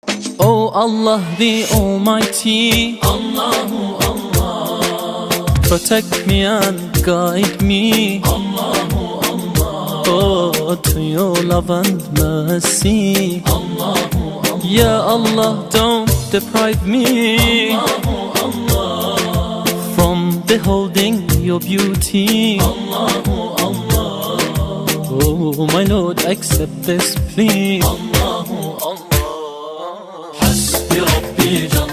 Oh Allah the Almighty, Allahu Allah, protect me and guide me, Allahu Allah, oh, to your love and mercy, Allahu Allah, Ya Allah, don't deprive me, Allahu Allah, from beholding your beauty. Allahu Allah, Oh my Lord, accept this plea. Allahu Allah. Hasbi Rabbi